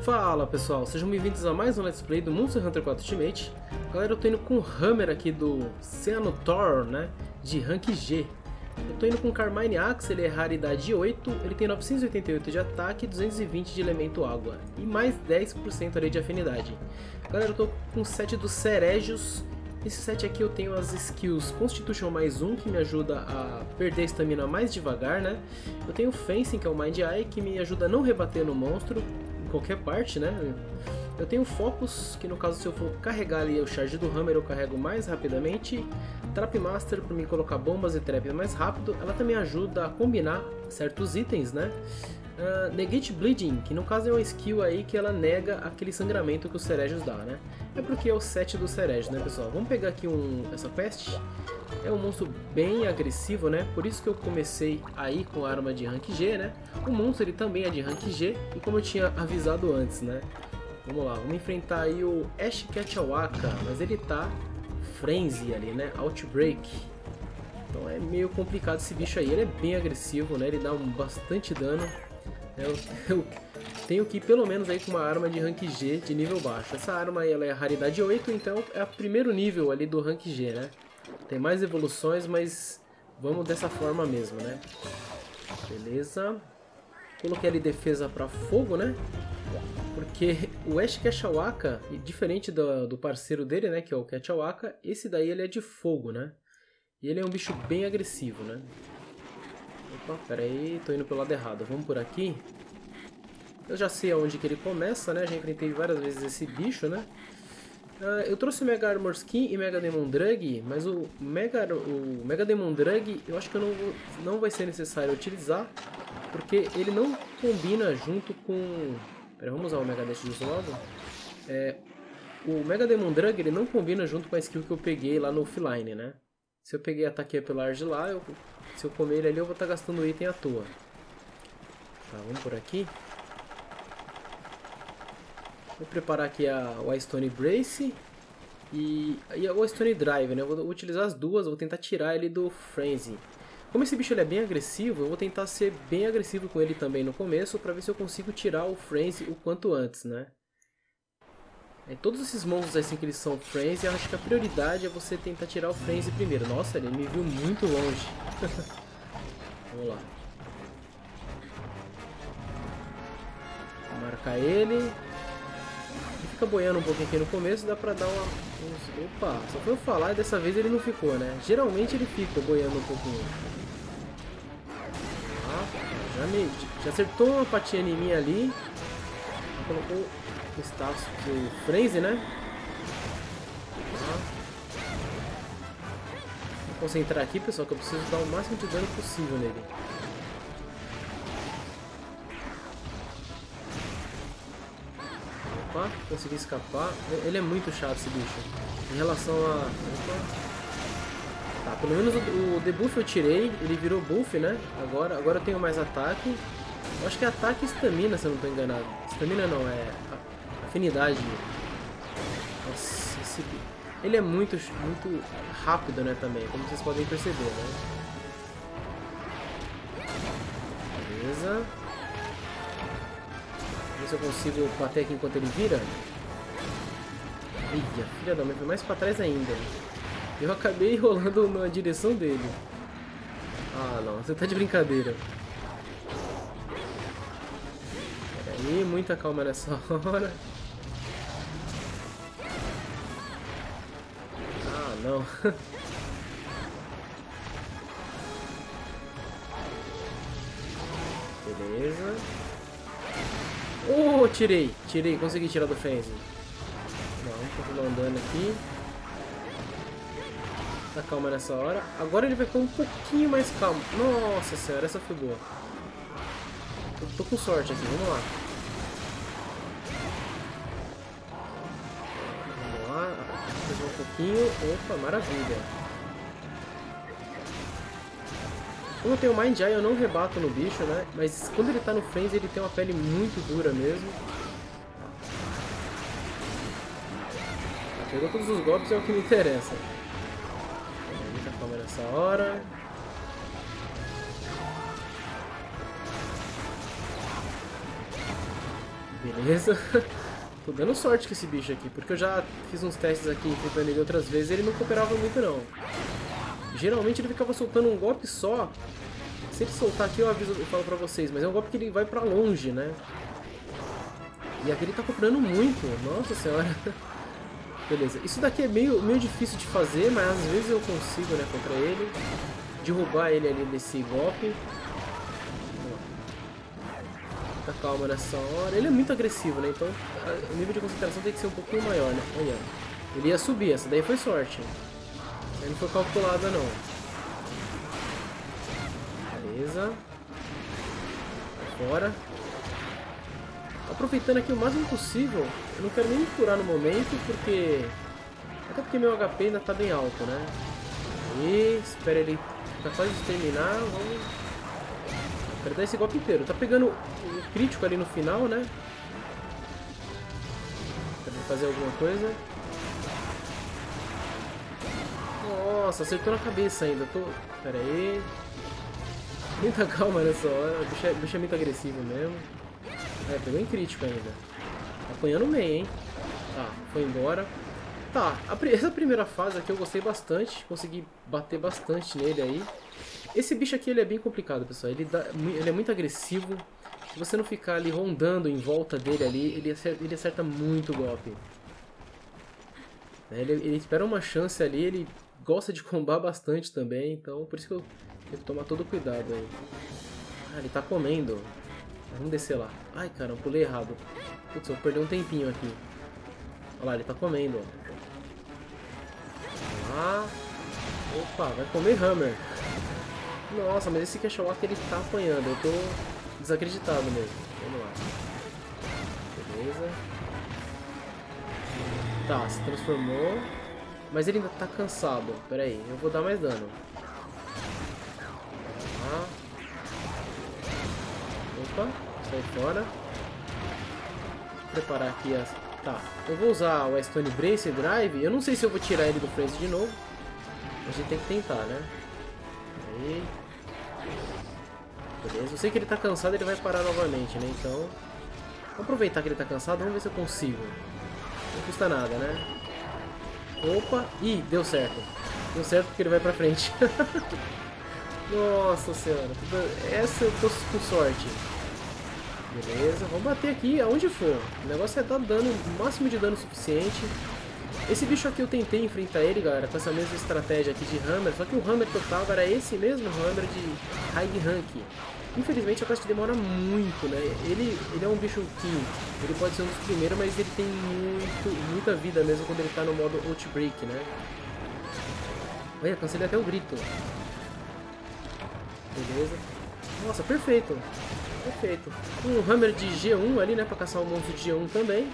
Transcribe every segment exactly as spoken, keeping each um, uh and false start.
Fala pessoal, sejam bem-vindos a mais um Let's Play do Monster Hunter quatro Ultimate. Galera, eu tô indo com o Hammer aqui do Ceanothor, né, de rank G. Eu tô indo com o Carmine Axe, ele é raridade oito, ele tem novecentos e oitenta e oito de ataque e duzentos e vinte de elemento água. E mais dez por cento ali de afinidade. Galera, eu tô com o set dos Ceregios. Nesse set aqui eu tenho as skills Constitution mais um, que me ajuda a perder a estamina mais devagar, né? Eu tenho o Fencing, que é o Mind Eye, que me ajuda a não rebater no monstro em qualquer parte, né? Eu tenho o Focus, que no caso se eu for carregar ali o charge do Hammer eu carrego mais rapidamente. Trap Master, para me colocar bombas e trap mais rápido. Ela também ajuda a combinar certos itens, né? Uh, Negate Bleeding, que no caso é uma skill aí que ela nega aquele sangramento que os Ceregios dá, né? É porque é o set dos Ceregios, né, pessoal? Vamos pegar aqui um, essa quest. É um monstro bem agressivo, né? Por isso que eu comecei aí com a arma de rank G, né? O monstro ele também é de rank G, e como eu tinha avisado antes, né? Vamos lá, vamos enfrentar aí o Ash Ketchawaka, mas ele tá Frenzy ali, né? Outbreak. Então é meio complicado esse bicho aí. Ele é bem agressivo, né? Ele dá um bastante dano. Eu, eu tenho que ir pelo menos aí com uma arma de rank G de nível baixo. Essa arma aí, ela é raridade oito, então é o primeiro nível ali do rank G, né? Tem mais evoluções, mas vamos dessa forma mesmo, né? Beleza. Coloquei ali defesa para fogo, né? Porque o Ash Ketchawaka, diferente do, do parceiro dele, né? Que é o Ketchawaka, esse daí ele é de fogo, né? E ele é um bicho bem agressivo, né? Opa, pera aí, tô indo pelo lado errado. Vamos por aqui. Eu já sei aonde que ele começa, né? Já enfrentei várias vezes esse bicho, né? Uh, eu trouxe o Mega Armor Skin e Mega Demon Drug, mas o Mega, o Mega Demon Drug eu acho que eu não, vou, não vai ser necessário utilizar, porque ele não combina junto com... Pera, vamos usar o Mega Dash disso logo. É, o Mega Demon Drug ele não combina junto com a skill que eu peguei lá no offline, né? Se eu peguei ataque pela de lá, eu, se eu comer ele ali eu vou estar gastando item à toa. Tá, vamos por aqui. Vou preparar aqui a Wystone Brace e, e a Wystone Drive, né? Eu vou utilizar as duas, vou tentar tirar ele do Frenzy. Como esse bicho ele é bem agressivo, eu vou tentar ser bem agressivo com ele também no começo, para ver se eu consigo tirar o Frenzy o quanto antes, né? É, todos esses monstros assim que eles são Frenzy, eu acho que a prioridade é você tentar tirar o Frenzy primeiro. Nossa, ele me viu muito longe. Vamos lá. Vou marcar ele. Ele fica boiando um pouquinho aqui no começo, dá pra dar uma... Uns... Opa, só foi eu falar e dessa vez ele não ficou, né? Geralmente ele fica boiando um pouquinho. Ah, já, me... já acertou uma patinha em mim ali. Colocou o status do Frenzy, né? Ah. Vou concentrar aqui, pessoal, que eu preciso dar o máximo de dano possível nele. Opa, consegui escapar. Ele é muito chato esse bicho. Em relação a... Opa. Tá, pelo menos o, o debuff eu tirei. Ele virou buff, né? Agora, agora eu tenho mais ataque. Eu acho que é ataque e estamina, se eu não estou enganado. Estamina não, é afinidade. Nossa, esse... Ele é muito, muito rápido, né, também, como vocês podem perceber, né? Beleza. Ver se eu consigo bater aqui enquanto ele vira. Ih, a filha da mãe foi mais pra trás ainda. Eu acabei rolando na direção dele. Ah, não, você tá de brincadeira. E muita calma nessa hora. Ah, não. Beleza. Oh, tirei. Tirei, consegui tirar do Frenzy. Vamos continuar andando aqui. Tá calma nessa hora. Agora ele vai ficar um pouquinho mais calmo. Nossa senhora, essa foi boa. Eu tô com sorte aqui, vamos lá. Mais um pouquinho. Opa, maravilha. Como eu tenho Mind Eye, eu não rebato no bicho, né? Mas quando ele tá no Frenzy, ele tem uma pele muito dura mesmo. Pegou todos os golpes, é o que me interessa. Muita calma nessa hora. Beleza. Tô dando sorte com esse bicho aqui, porque eu já fiz uns testes aqui enfrentando ele outras vezes e ele não cooperava muito não. Geralmente ele ficava soltando um golpe só. Se ele soltar aqui eu aviso, eu falo pra vocês, mas é um golpe que ele vai pra longe, né? E aqui ele tá cooperando muito, nossa senhora. Beleza, isso daqui é meio, meio difícil de fazer, mas às vezes eu consigo, né, contra ele. Derrubar ele ali desse golpe. Fica calma nessa hora. Ele é muito agressivo, né, então o nível de concentração tem que ser um pouquinho maior, né. Olha, ele ia subir, essa daí foi sorte. Ele não foi calculada não. Beleza. Fora. Aproveitando aqui o máximo possível, eu não quero nem me curar no momento, porque... Até porque meu H P ainda tá bem alto, né? E espera ele ficar quase de terminar, vamos... Quero dar esse golpe inteiro. Tá pegando o crítico ali no final, né? Quero fazer alguma coisa. Nossa, acertou na cabeça ainda. Tô... Pera aí. Muita calma nessa hora, o bicho é, o bicho é muito agressivo mesmo. É, pegou em crítico ainda. Apanhando bem, hein? Tá, foi embora. Tá, a, essa primeira fase aqui eu gostei bastante. Consegui bater bastante nele aí. Esse bicho aqui ele é bem complicado, pessoal. Ele, dá, ele é muito agressivo. Se você não ficar ali rondando em volta dele ali, ele acerta, ele acerta muito golpe. Ele, ele espera uma chance ali, ele gosta de combar bastante também. Então por isso que eu tenho que tomar todo cuidado aí. Ah, ele tá comendo. Vamos descer lá. Ai, cara, eu pulei errado. Putz, eu vou perder um tempinho aqui. Olha lá, ele tá comendo, ó. Ah. Opa, vai comer Hammer. Nossa, mas esse Queixowaca ele tá apanhando. Eu tô desacreditado mesmo. Vamos lá. Beleza. Tá, se transformou. Mas ele ainda tá cansado. Pera aí, eu vou dar mais dano. Ah. Opa, sai fora. Vou preparar aqui as... Tá, eu vou usar o Stone Brace Drive. Eu não sei se eu vou tirar ele do Frenzy de novo. A gente tem que tentar, né? Aí. Beleza, eu sei que ele tá cansado, ele vai parar novamente, né? Então, vou aproveitar que ele tá cansado, vamos ver se eu consigo. Não custa nada, né? Opa, ih, deu certo. Deu certo porque ele vai pra frente. Nossa senhora, essa eu tô com sorte. Beleza, vamos bater aqui aonde for. O negócio é dar dano, o máximo de dano suficiente. Esse bicho aqui eu tentei enfrentar ele, galera, com essa mesma estratégia aqui de Hammer. Só que o Hammer que eu tava era esse mesmo Hammer de High Rank. Infelizmente a quest demora muito, né? Ele, ele é um bicho que ele pode ser um dos primeiros, mas ele tem muito, muita vida mesmo quando ele tá no modo Outbreak, né? Olha, cancelei até o grito. Beleza. Nossa, perfeito. Perfeito. Um Hammer de G um ali, né? Pra caçar o monstro de G um também.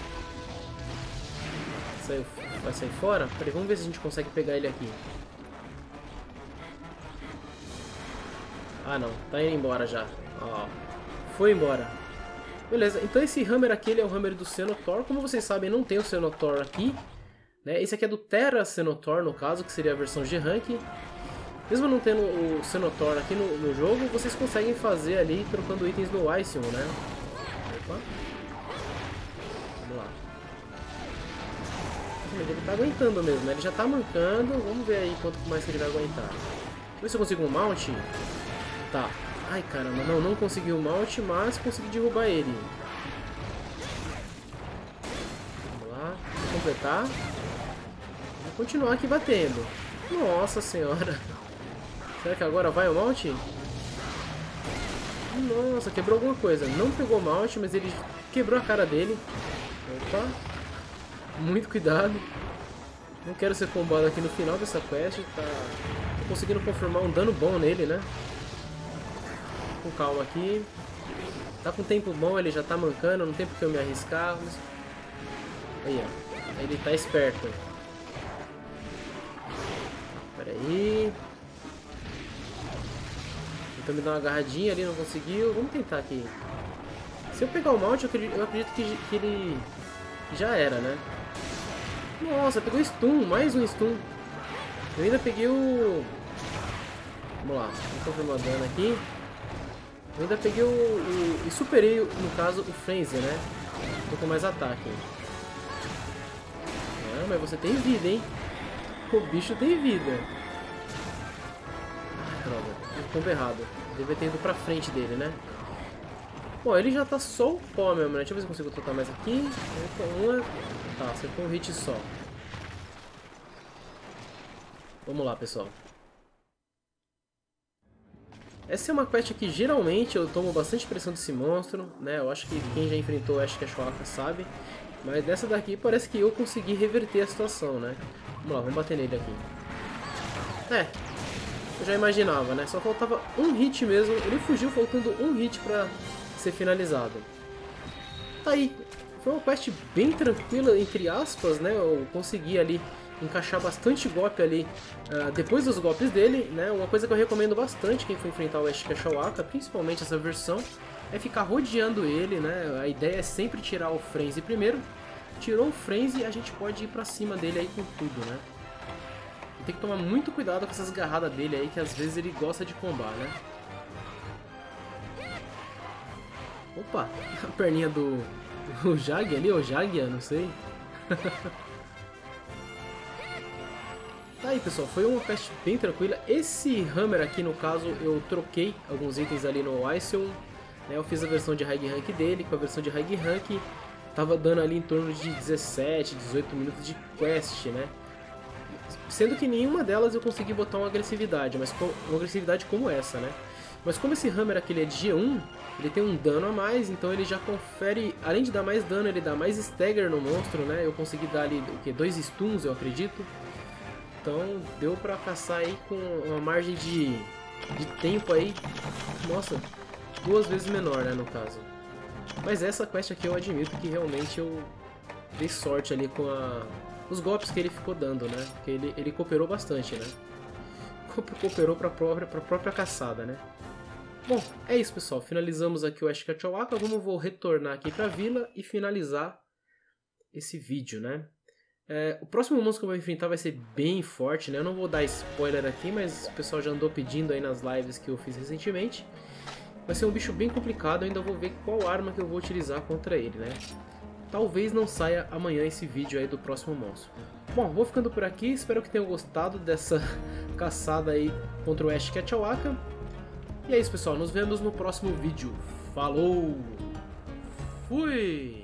Saiu, vai sair fora? Peraí, vamos ver se a gente consegue pegar ele aqui. Ah não, tá indo embora já. Ó, foi embora. Beleza, então esse Hammer aqui ele é o Hammer do Cenotaur. Como vocês sabem, não tem o Cenotaur aqui, né? Esse aqui é do Terra Cenotaur, no caso, que seria a versão G-Rank. Mesmo não tendo o Cenotaur aqui no, no jogo, vocês conseguem fazer ali trocando itens no Icion, né? Opa. Vamos lá. Ele tá aguentando mesmo, né? Ele já tá mancando. Vamos ver aí quanto mais que ele vai aguentar. Deixa eu ver se eu consigo um mount. Tá. Ai, caramba, não, não consegui o mount, mas consegui derrubar ele. Vamos lá, vou completar. Vou continuar aqui batendo. Nossa senhora. Será que agora vai o mount? Nossa, quebrou alguma coisa. Não pegou o mount, mas ele quebrou a cara dele. Opa. Muito cuidado. Não quero ser combado aqui no final dessa quest. Tá... Tô conseguindo confirmar um dano bom nele, né? Com calma aqui. Tá com tempo bom, ele já tá mancando. Não tem porque eu me arriscar. Mas... Aí, ó. Ele tá esperto. Pera aí. Tentou me dar uma agarradinha ali, não conseguiu. Vamos tentar aqui. Se eu pegar o mount, eu acredito, eu acredito que, que ele já era, né? Nossa, pegou stun, mais um stun. Eu ainda peguei o... Vamos lá, vamos confirmar o dano aqui. Eu ainda peguei o... o... e superei, no caso, o Frenzy, né? tô com mais ataque. Ah, mas você tem vida, hein? O bicho tem vida. Ah, droga. Um combo errado. Devia ter ido pra frente dele, né? Bom, ele já tá só o pó mesmo, né? Deixa eu ver se eu consigo trocar mais aqui. Uma. Tá, acertou um hit só. Vamos lá, pessoal. Essa é uma quest que geralmente eu tomo bastante pressão desse monstro, né? Eu acho que quem já enfrentou o Ash Ketchum sabe. Mas dessa daqui parece que eu consegui reverter a situação, né? Vamos lá, vamos bater nele aqui. É, eu já imaginava, né? Só faltava um hit mesmo. Ele fugiu faltando um hit pra ser finalizado. Tá aí. Foi uma quest bem tranquila, entre aspas, né? Eu consegui ali encaixar bastante golpe ali uh, depois dos golpes dele, né? Uma coisa que eu recomendo bastante quem for enfrentar o Ash Ketchum, principalmente essa versão, é ficar rodeando ele, né? A ideia é sempre tirar o frenzy primeiro. Tirou o frenzy, a gente pode ir pra cima dele aí com tudo, né? Tem que tomar muito cuidado com essas garradas dele aí, que às vezes ele gosta de combar, né? Opa, a perninha do o Jag ali, ou Jagia, não sei. Tá aí, pessoal, foi uma quest bem tranquila. Esse Hammer aqui, no caso, eu troquei alguns itens ali no Iceon, né? Eu fiz a versão de High Rank dele com a versão de High Rank. Tava dando ali em torno de dezessete, dezoito minutos de quest, né? Sendo que nenhuma delas eu consegui botar uma agressividade, mas com, uma agressividade como essa, né? Mas como esse Hammer aqui ele é de G um, ele tem um dano a mais, então ele já confere, além de dar mais dano, ele dá mais stagger no monstro, né? Eu consegui dar ali, o que, dois stuns, eu acredito. Então deu pra caçar aí com uma margem de, de tempo aí, nossa, duas vezes menor, né, no caso. Mas essa quest aqui eu admito que realmente eu dei sorte ali com a, os golpes que ele ficou dando, né? Porque ele, ele cooperou bastante, né? Cooperou pra própria, pra própria caçada, né? Bom, é isso, pessoal. Finalizamos aqui o Ash Ketchum. Vamos vou retornar aqui pra vila e finalizar esse vídeo, né? É, o próximo monstro que eu vou enfrentar vai ser bem forte, né? Eu não vou dar spoiler aqui, mas o pessoal já andou pedindo aí nas lives que eu fiz recentemente. Vai ser um bicho bem complicado, eu ainda vou ver qual arma que eu vou utilizar contra ele, né? Talvez não saia amanhã esse vídeo aí do próximo monstro. Bom, vou ficando por aqui, espero que tenham gostado dessa caçada aí contra o Ash Ketchum. E é isso, pessoal, nos vemos no próximo vídeo. Falou! Fui!